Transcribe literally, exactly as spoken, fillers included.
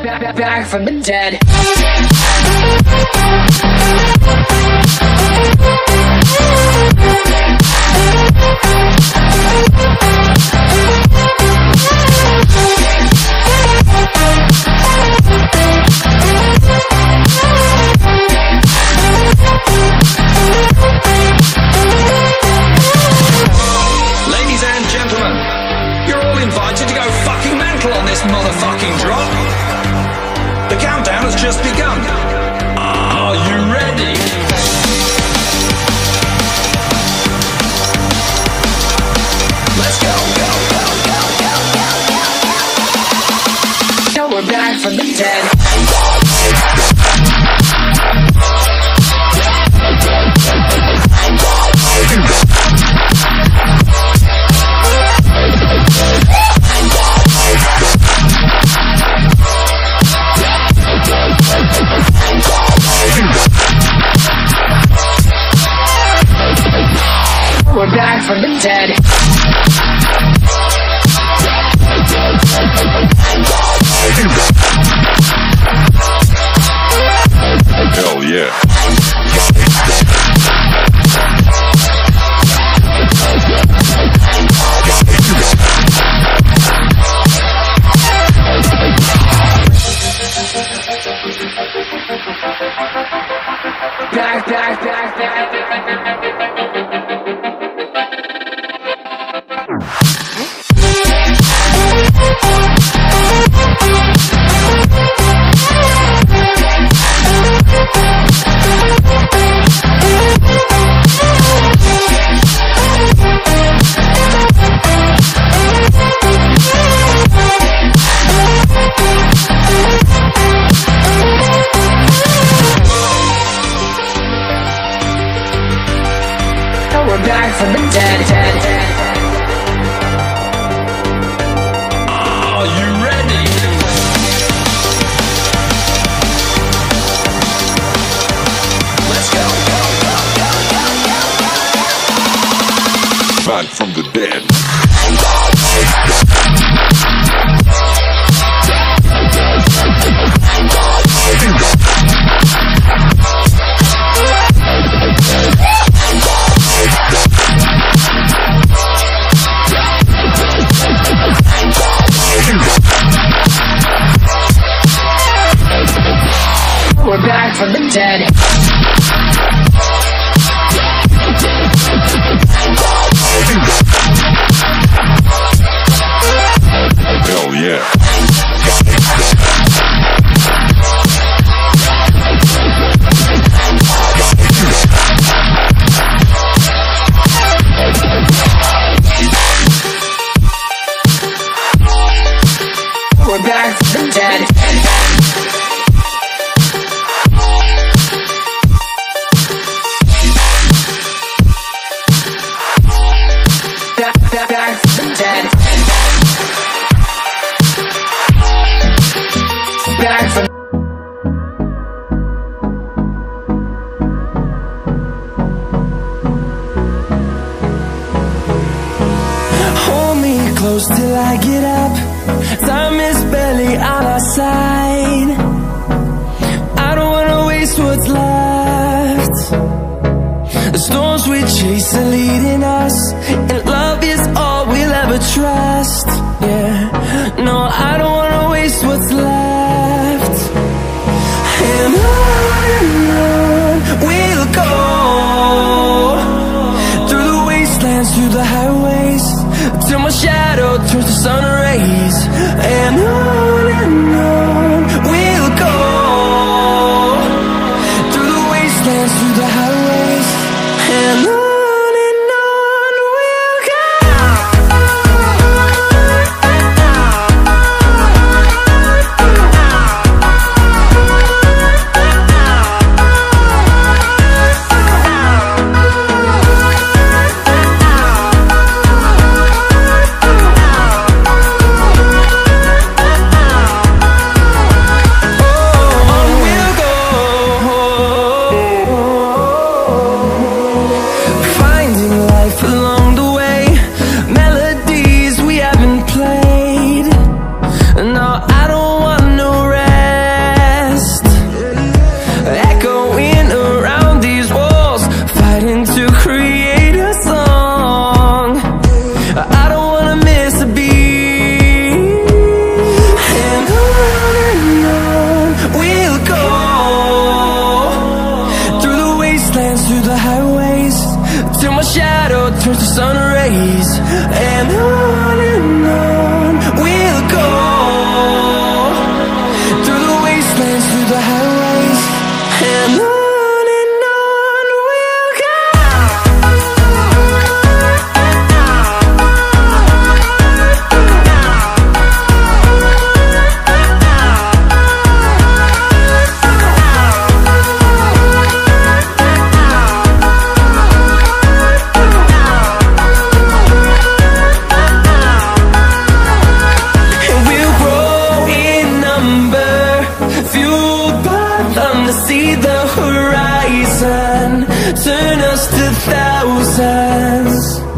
back, back from the dead. Ladies and gentlemen, you're all invited to go fucking mental on this motherfucking drop. The countdown has just begun. Are you ready? Let's go, go, go, go, go, go, go. Now we're back from the dead. We're back from the dead. Hell yeah. Back, back, back, back, back. We're back from the dead, dead, dead. Are you ready? Let's go, go, go, go, go, go, go. Back from the dead. We're back from the dead. Hell yeah. We're back from the dead. Back, back, back from the dead. Back from Hold me close till I get up. Time is barely on our side. I don't wanna waste what's left. The storms we chase are leading us, and love is all we'll ever trust. Yeah, no, I don't wanna waste what's left. And on and on we'll go, through the wastelands, through the highways, till my shadow turns to sun rays. And on and on we'll go, through the wastelands, through the highways. And on and on see the horizon, turn us to thousands.